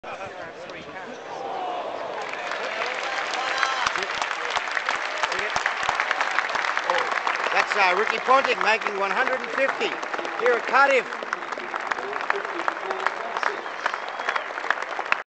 That's Ricky Ponting making 150 here at Cardiff.